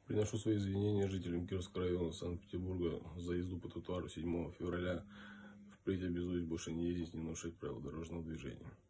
Приношу свои извинения жителям Кировского района Санкт-Петербурга за езду по тротуару 7 февраля. Впредь обязуюсь больше не ездить, не нарушать правила дорожного движения.